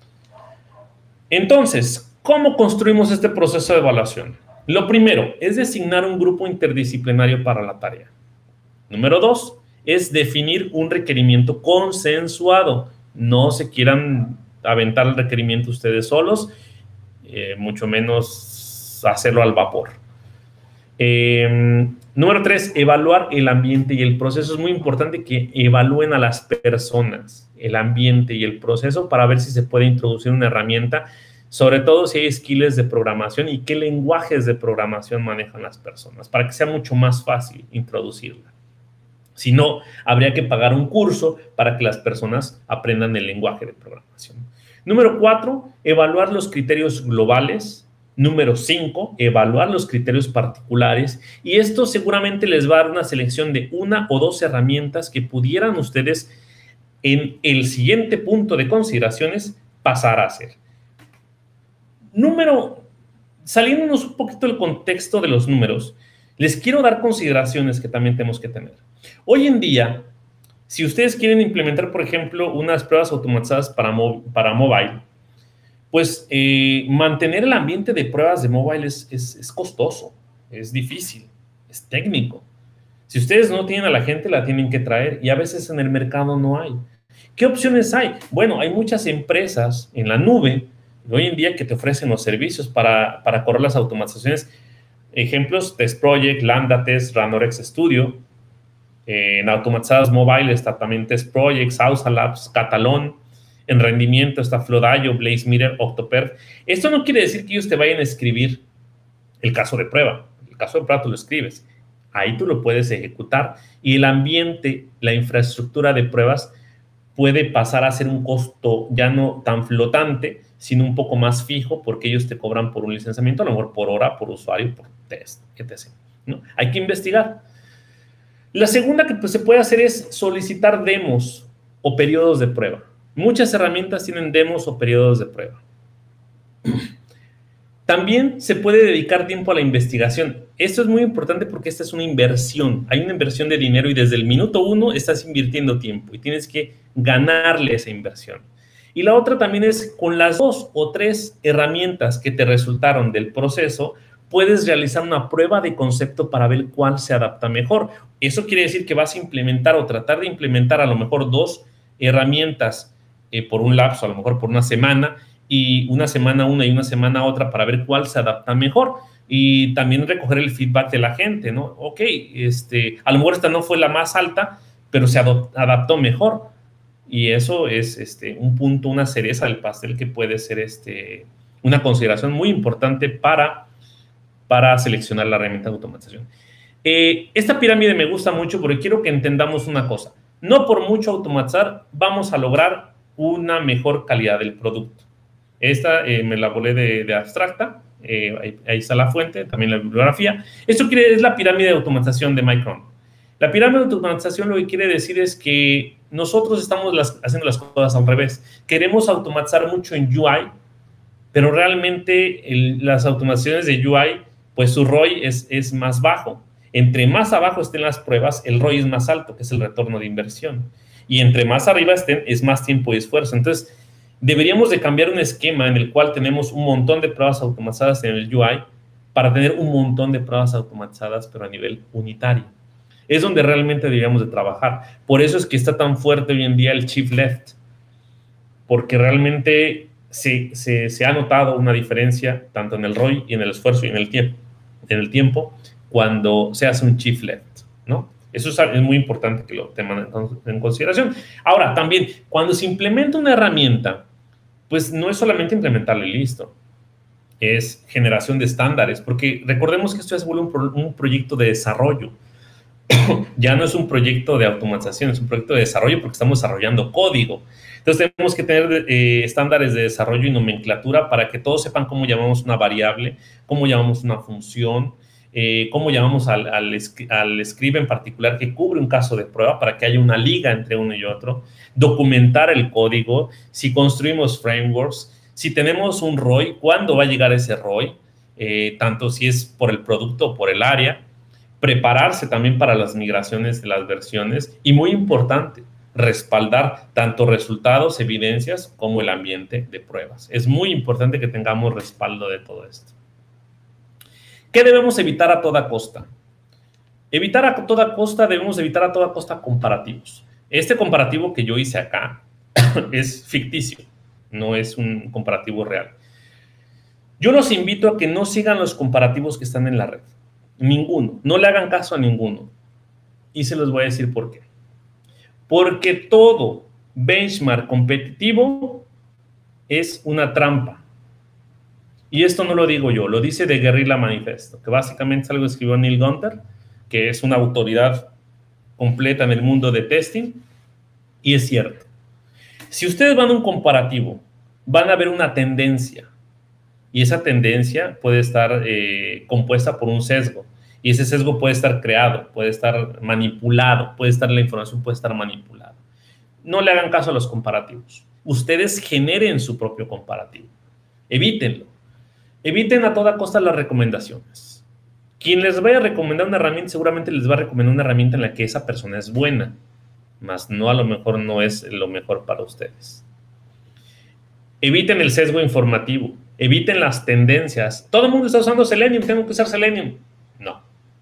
Entonces, ¿cómo construimos este proceso de evaluación? Lo primero es designar un grupo interdisciplinario para la tarea. Número dos, es definir un requerimiento consensuado. No se quieran aventar el requerimiento ustedes solos, eh, mucho menos hacerlo al vapor. Eh, número tres, evaluar el ambiente y el proceso. Es muy importante que evalúen a las personas, el ambiente y el proceso para ver si se puede introducir una herramienta, sobre todo si hay skills de programación y qué lenguajes de programación manejan las personas, para que sea mucho más fácil introducirla. Si no, habría que pagar un curso para que las personas aprendan el lenguaje de programación. Número cuatro, evaluar los criterios globales. Número cinco, evaluar los criterios particulares. Y esto seguramente les va a dar una selección de una o dos herramientas que pudieran ustedes en el siguiente punto de consideraciones pasar a hacer. Número, saliéndonos un poquito del contexto de los números, les quiero dar consideraciones que también tenemos que tener. Hoy en día, si ustedes quieren implementar, por ejemplo, unas pruebas automatizadas para, mo para mobile, pues eh, mantener el ambiente de pruebas de mobile es, es, es costoso, es difícil, es técnico. Si ustedes no tienen a la gente, la tienen que traer y a veces en el mercado no hay. ¿Qué opciones hay? Bueno, hay muchas empresas en la nube hoy en día que te ofrecen los servicios para, para correr las automatizaciones. Ejemplos, Test Project, Lambda Test, Ranorex Studio. Eh, en automatizadas mobile está también Test Project, Sausa Labs, Catalon. En rendimiento está Flodayo, BlazeMeter, Octoperf. Esto no quiere decir que ellos te vayan a escribir el caso de prueba. El caso de prueba tú lo escribes. Ahí tú lo puedes ejecutar. Y el ambiente, la infraestructura de pruebas puede pasar a ser un costo ya no tan flotante, sino un poco más fijo, porque ellos te cobran por un licenciamiento, a lo mejor por hora, por usuario, por test, etcétera, ¿no? Hay que investigar. La segunda que pues, se puede hacer es solicitar demos o periodos de prueba. Muchas herramientas tienen demos o periodos de prueba. También se puede dedicar tiempo a la investigación. Esto es muy importante porque esta es una inversión. Hay una inversión de dinero y desde el minuto uno estás invirtiendo tiempo y tienes que ganarle esa inversión. Y la otra también es con las dos o tres herramientas que te resultaron del proceso, puedes realizar una prueba de concepto para ver cuál se adapta mejor. Eso quiere decir que vas a implementar o tratar de implementar a lo mejor dos herramientas eh, por un lapso, a lo mejor por una semana, y una semana una y una semana otra para ver cuál se adapta mejor. Y también recoger el feedback de la gente, ¿no? Ok, este, a lo mejor esta no fue la más alta, pero se adaptó mejor. Y eso es este, un punto, una cereza del pastel que puede ser este, una consideración muy importante para, para seleccionar la herramienta de automatización. Eh, esta pirámide me gusta mucho porque quiero que entendamos una cosa. No por mucho automatizar vamos a lograr una mejor calidad del producto. Esta eh, me la volé de, de abstracta. Eh, ahí, ahí está la fuente, también la bibliografía. Esto quiere, es la pirámide de automatización de Micron. La pirámide de automatización lo que quiere decir es que nosotros estamos las, haciendo las cosas al revés. Queremos automatizar mucho en U I, pero realmente el, las automatizaciones de U I, pues su R O I es, es más bajo. Entre más abajo estén las pruebas, el R O I es más alto, que es el retorno de inversión. Y entre más arriba estén, es más tiempo y esfuerzo. Entonces, deberíamos de cambiar un esquema en el cual tenemos un montón de pruebas automatizadas en el U I para tener un montón de pruebas automatizadas, pero a nivel unitario. Es donde realmente deberíamos de trabajar. Por eso es que está tan fuerte hoy en día el Shift Left, porque realmente se, se, se ha notado una diferencia tanto en el R O I y en el esfuerzo y en el tiempo, en el tiempo cuando se hace un Shift Left, ¿no? Eso es, es muy importante que lo tengan en consideración. Ahora, también, cuando se implementa una herramienta, pues no es solamente implementarlo y listo. Es generación de estándares, porque recordemos que esto es un, pro, un proyecto de desarrollo. Ya no es un proyecto de automatización, es un proyecto de desarrollo porque estamos desarrollando código. Entonces tenemos que tener eh, estándares de desarrollo y nomenclatura para que todos sepan cómo llamamos una variable, cómo llamamos una función, eh, cómo llamamos al, al, al script en particular que cubre un caso de prueba para que haya una liga entre uno y otro, documentar el código, si construimos frameworks, si tenemos un R O I, cuándo va a llegar ese R O I, eh, tanto si es por el producto o por el área, prepararse también para las migraciones de las versiones y, muy importante, respaldar tanto resultados, evidencias, como el ambiente de pruebas. Es muy importante que tengamos respaldo de todo esto. ¿Qué debemos evitar a toda costa? Evitar a toda costa, debemos evitar a toda costa comparativos. Este comparativo que yo hice acá es ficticio, no es un comparativo real. Yo los invito a que no sigan los comparativos que están en la red. Ninguno. No le hagan caso a ninguno. Y se los voy a decir por qué. Porque todo benchmark competitivo es una trampa. Y esto no lo digo yo, lo dice The Guerrilla Manifesto, que básicamente es algo que escribió Neil Gunter, que es una autoridad completa en el mundo de testing, y es cierto. Si ustedes van a un comparativo, van a ver una tendencia, y esa tendencia puede estar eh, compuesta por un sesgo, y ese sesgo puede estar creado, puede estar manipulado, puede estar, la información puede estar manipulada. No le hagan caso a los comparativos. Ustedes generen su propio comparativo. Evítenlo. Eviten a toda costa las recomendaciones. Quien les vaya a recomendar una herramienta seguramente les va a recomendar una herramienta en la que esa persona es buena, mas no, a lo mejor no es lo mejor para ustedes. Eviten el sesgo informativo. Eviten las tendencias. Todo el mundo está usando Selenium, tengo que usar Selenium. No.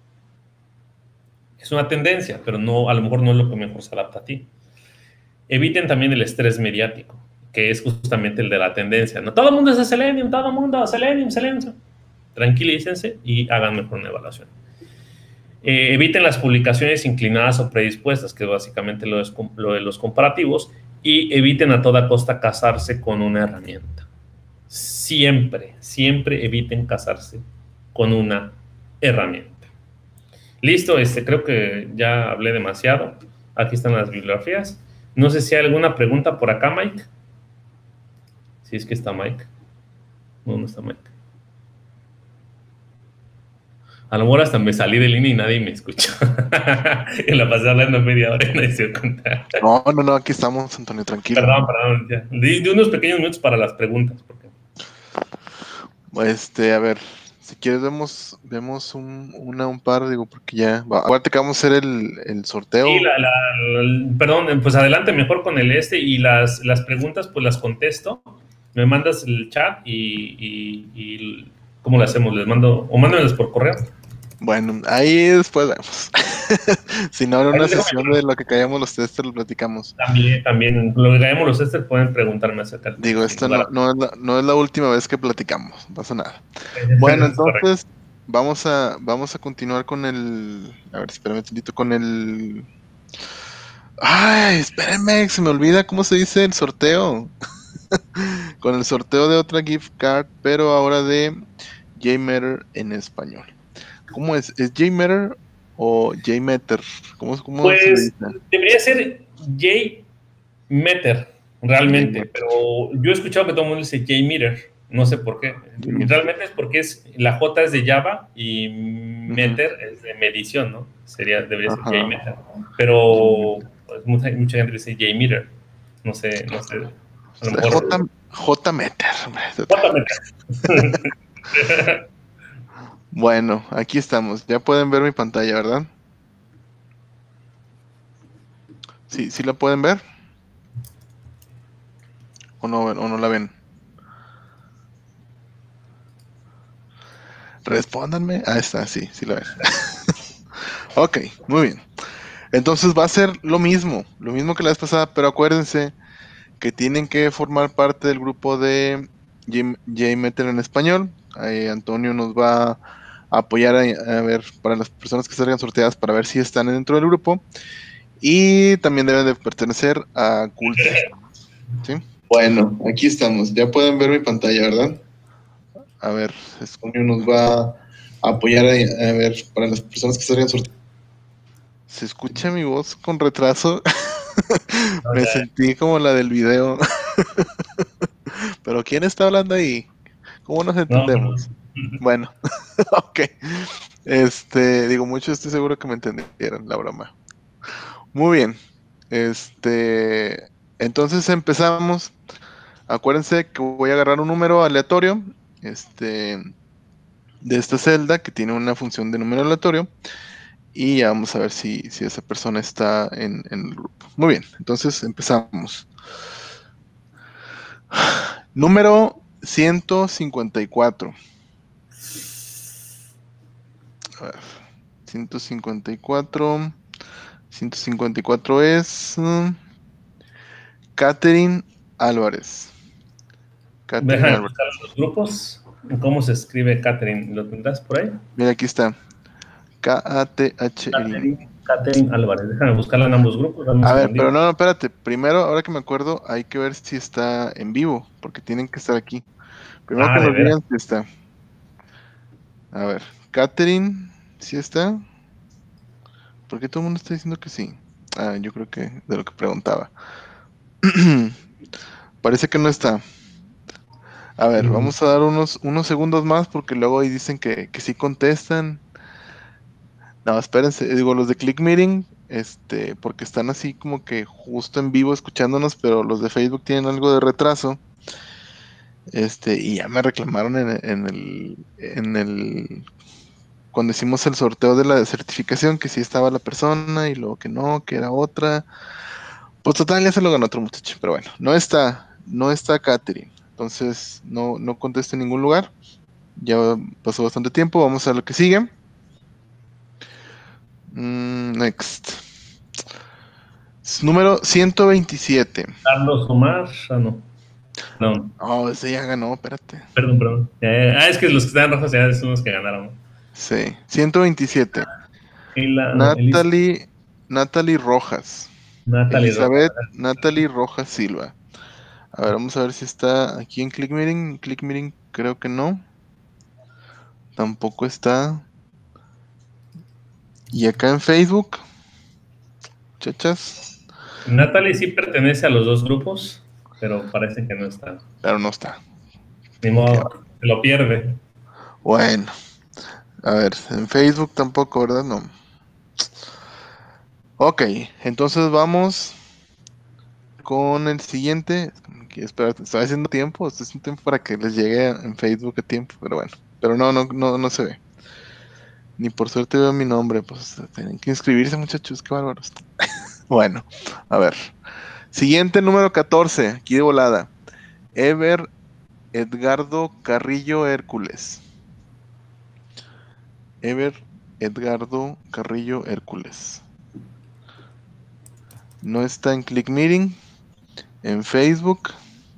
Es una tendencia, pero no, a lo mejor no es lo que mejor se adapta a ti. Eviten también el estrés mediático, que es justamente el de la tendencia. No, todo el mundo es Selenium, todo el mundo Selenium, Selenium. Tranquilícense y hagan mejor una evaluación. Eh, eviten las publicaciones inclinadas o predispuestas, que es básicamente lo, es, lo de los comparativos, y eviten a toda costa casarse con una herramienta. Siempre, siempre eviten casarse con una herramienta. Listo, este, creo que ya hablé demasiado. Aquí están las bibliografías. No sé si hay alguna pregunta por acá, Mike. Si es que está Mike. No, no está Mike. A lo mejor hasta me salí de línea y nadie me escuchó. Y la pasé hablando media hora y nadie se dio cuenta. No, no, no, aquí estamos, Antonio, tranquilo. Perdón, perdón. Ya. Di, di unos pequeños minutos para las preguntas. Porque... Este, a ver, si quieres vemos, vemos un, una, un par, digo, porque ya... Va. Acuérdate que vamos a hacer el, el sorteo. Sí, la, la, la, perdón, pues adelante mejor con el este y las, las preguntas pues las contesto. Me mandas el chat y, y, y ¿cómo lo hacemos? Les mando, o mándenlas por correo. Bueno, ahí después vemos. Si no, era una sesión de lo que callamos los testers, lo platicamos. También, también, lo que callamos los testers pueden preguntarme acerca del Digo, esto no, no, es la, no es la última vez que platicamos, no pasa nada. Bueno, entonces, vamos a, vamos a continuar con el... A ver, espérame un tantito, con el... Ay, espérenme, se me olvida cómo se dice el sorteo. Con el sorteo de otra gift card, pero ahora de JMeter en español. ¿Cómo es? ¿Es JMeter o JMeter? ¿Cómo, cómo pues, se dice? Debería ser JMeter, realmente, J-Meter. Pero yo he escuchado que todo el mundo dice JMeter, no sé por qué. Mm. Realmente es porque es, la J es de Java y meter uh-huh. es de medición, ¿no? Sería, debería ser uh-huh. JMeter. Pero pues, mucha, mucha gente dice JMeter, no sé, no sé. A lo mejor... J, J-Meter. J-Meter. Bueno, aquí estamos. Ya pueden ver mi pantalla, ¿verdad? ¿Sí, sí la pueden ver? ¿O no, o no la ven? Respóndanme. Ah, está, sí, sí la ven. Ok, muy bien. Entonces va a ser lo mismo, lo mismo que la vez pasada, pero acuérdense que tienen que formar parte del grupo de JMeter en español. Ahí Antonio nos va a apoyar a, a ver para las personas que salgan sorteadas para ver si están dentro del grupo, y también deben de pertenecer a Cool System. ¿Sí? Bueno, aquí estamos, ya pueden ver mi pantalla, ¿verdad? A ver, Antonio nos va a apoyar a, a ver para las personas que salgan sorteadas. Se escucha mi voz con retraso. No, Me ya. sentí como la del video. Pero ¿quién está hablando ahí? ¿Cómo nos No, entendemos? perdón. Bueno, ok. Este, digo, mucho estoy seguro que me entendieron la broma. Muy bien. Este, entonces empezamos. Acuérdense que voy a agarrar un número aleatorio, este, de esta celda que tiene una función de número aleatorio y ya vamos a ver si, si esa persona está en, en el grupo. Muy bien, entonces empezamos. Número ciento cincuenta y cuatro. A ver, ciento cincuenta y cuatro. ciento cincuenta y cuatro es mm, Catherine Álvarez. Catherine Déjame Álvarez. buscar los grupos. ¿Cómo se escribe Catherine? ¿Lo tendrás por ahí? Mira, aquí está. K-A-T-H-R-I-N. Catherine, Catherine Álvarez. Déjame buscarla en ambos grupos. Dame un A ver, pero segundito. no, no, espérate. Primero, ahora que me acuerdo, hay que ver si está en vivo, porque tienen que estar aquí. Primero Ah, que de nos veras. digan si está. A ver, Catherine, ¿sí está? ¿Por qué todo el mundo está diciendo que sí? Ah, yo creo que de lo que preguntaba. Parece que no está. A ver, Mm, vamos a dar unos, unos segundos más porque luego ahí dicen que, que sí contestan. No, espérense, digo, los de Click Meeting, este, porque están así como que justo en vivo escuchándonos, pero los de Facebook tienen algo de retraso. Este, y ya me reclamaron en, en el, en el, cuando hicimos el sorteo de la certificación, que sí estaba la persona y luego que no, que era otra. Pues total, ya se lo ganó otro muchacho, pero bueno, no está, no está Katherine. Entonces, no, no contesta en ningún lugar. Ya pasó bastante tiempo, vamos a lo que sigue. Mm, next. Es número ciento veintisiete. Carlos Omar. Ah, no. No, Oh, ese ya ganó, espérate. perdón, perdón. Eh, ah, es que los que están rojos ya son los que ganaron. Sí, ciento veintisiete. Ela, no, Elis, Natalie, Natalie Rojas. Natalie Elizabeth Rojas. Natalie Rojas Silva. A ver, vamos a ver si está aquí en Click Meeting. Click Meeting, creo que no. Tampoco está. Y acá en Facebook, muchachas, Natalie sí pertenece a los dos grupos, pero parece que no está. pero no está. Ni Qué modo, va- se lo pierde. Bueno, a ver, en Facebook tampoco, ¿verdad? No. Ok, entonces vamos con el siguiente. Que espérate, estoy haciendo tiempo. Estoy haciendo tiempo para que les llegue en Facebook a tiempo, pero bueno. Pero no, no, no, no se ve. Ni por suerte veo mi nombre. Pues tienen que inscribirse, muchachos, qué bárbaros. Bueno, a ver. Siguiente número catorce, aquí de volada. Ever Edgardo Carrillo Hércules. Ever Edgardo Carrillo Hércules. No está en Click Meeting, en Facebook.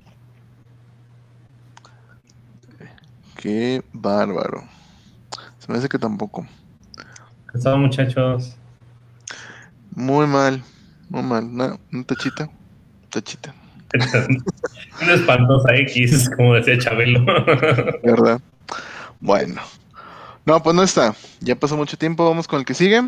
Qué bárbaro. Se me hace que tampoco. ¿Qué son, muchachos? Muy mal, muy mal. Una, una tachita, tachita, Una espantosa X, como decía Chabelo. ¿verdad? Bueno. No, pues no está. Ya pasó mucho tiempo. Vamos con el que sigue.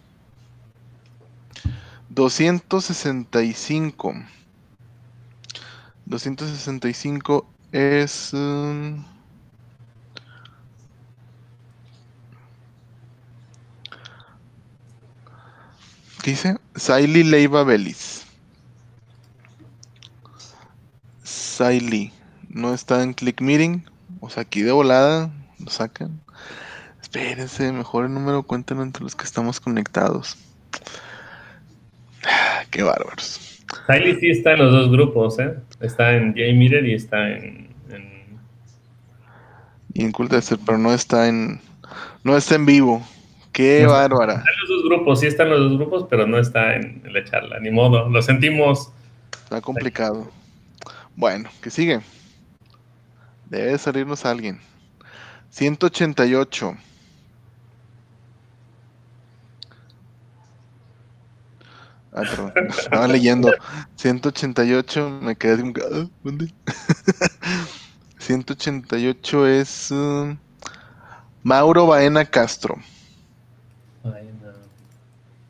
doscientos sesenta y cinco. doscientos sesenta y cinco es... um, ¿qué dice? Saily Leiva Belis. Saily. No está en Click Meeting. O sea, aquí de volada lo sacan. Espérense, mejor el número cuéntenlo entre los que estamos conectados. Ah, qué bárbaros. Siley sí está en los dos grupos, ¿eh? Está en JMeter y está en, en... Y en Cultaster, pero no está en... No está en vivo. Qué No está, bárbara. está en los dos grupos, sí está en los dos grupos, pero no está en, en la charla. Ni modo, lo sentimos. Está complicado. Bueno, ¿qué sigue? Debe de salirnos alguien. ciento ochenta y ocho. Ah, perdón. Estaba leyendo. ciento ochenta y ocho. Me quedé de un... ¿Dónde? ciento ochenta y ocho es... um, Mauro Baena Castro. Ay, no.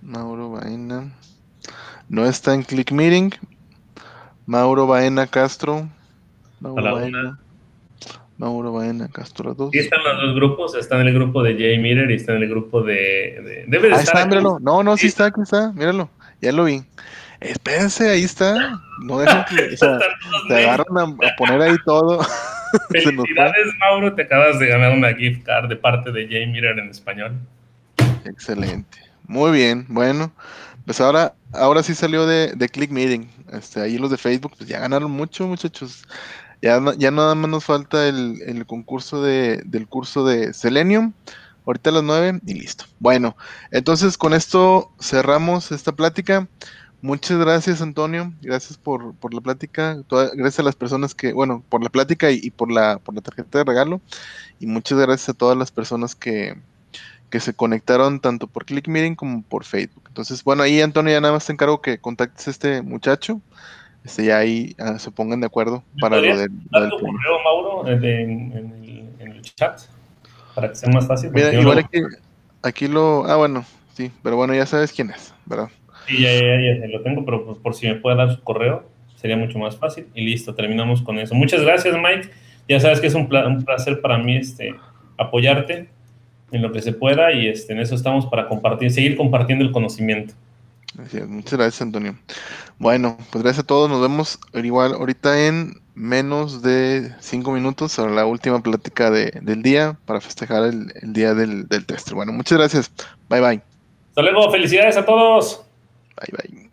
Mauro Baena. No está en Click Meeting. Mauro Baena Castro. A Mauro la Baena. una. Mauro Baena Castro Sí, dos. están los dos grupos, está en el grupo de Jay Miller y está en el grupo de, de- debe de Ahí estar está, aquí. míralo. No, no, sí Sí, está, aquí está. Míralo. Ya lo vi. Espérense, ahí está. No dejan que, o sea, están todos te negros. agarran a, a poner ahí todo. Se nos fue. Felicidades, Mauro, te acabas de ganar una gift card de parte de Jay Miller en español. Excelente. Muy bien. Bueno, pues ahora, ahora sí salió de, de Click Meeting. Este, ahí los de Facebook, pues ya ganaron mucho, muchachos. Ya, no- ya nada más nos falta el, el concurso de, del curso de Selenium. Ahorita a las nueve y listo. Bueno, entonces con esto cerramos esta plática. Muchas gracias, Antonio. Gracias por, por la plática. Toda- gracias a las personas que, bueno, por la plática y, y por la, por la tarjeta de regalo. Y muchas gracias a todas las personas que, que se conectaron tanto por Click Meeting como por Facebook. Entonces, bueno, ahí, Antonio, ya nada más te encargo que contactes a este muchacho. Este, ya ahí ah, se pongan de acuerdo ¿Me para lo, podrías del lo dar del tu premio. correo, Mauro, en, en- en el, en el chat? Para que sea más fácil, porque Mira, si no igual luego... aquí, aquí lo. Ah, bueno, sí, pero bueno, ya sabes quién es, ¿verdad? Sí, ya, ya, ya, ya lo tengo, pero por, por si me puede dar su correo, sería mucho más fácil. Y listo, terminamos con eso. Muchas gracias, Mike. Ya sabes que es un, pla- un placer para mí este, apoyarte en lo que se pueda y este, en eso estamos para compartir, seguir compartiendo el conocimiento. Así es, muchas gracias, Antonio. Bueno, pues gracias a todos. Nos vemos igual ahorita en menos de cinco minutos a la última plática de, del día para festejar el, el día del, del tester. Bueno, muchas gracias. Bye, bye. Hasta luego, felicidades a todos. Bye, bye.